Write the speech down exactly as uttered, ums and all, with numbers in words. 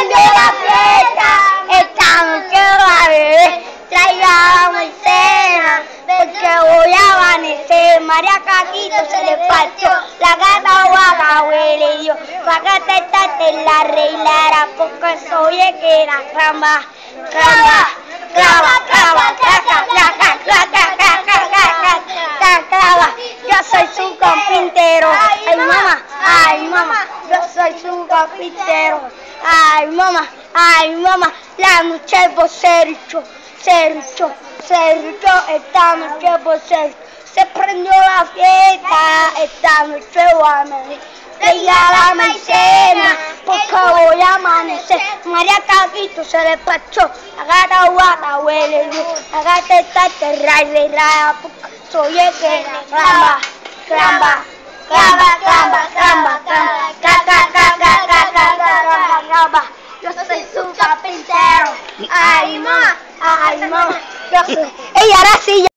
prendió la fiesta, esta noche va a beber, traiga maicena, porque voy a amanecer. María Caquito se le partió, la gata guaca huele Dios, págate esta te la reilara, porque soy el que era cramba, cramba, cramba, cramba, craca, craca, craca, craca, craca, craca, yo soy su carpintero, ay mamá, ay mamá, yo soy su carpintero, ay mamá, ay mamá, la noche por Sergio, Sergio, Sergio, esta noche por Sergio, se prendió la fiesta, esta noche voy a amanecer, traiga la maicena, porque voy a amanecer. María Caquito se despachó, la gata guata huele Dios, la gata está terra y reirada, porque soy el que cramba, cramba, cramba, cramba, cramba, cramba, caca, caca, caca, caca, cramba, yo soy su carpintero, ay mamá, ay mamá, yo soy, ella ahora sí.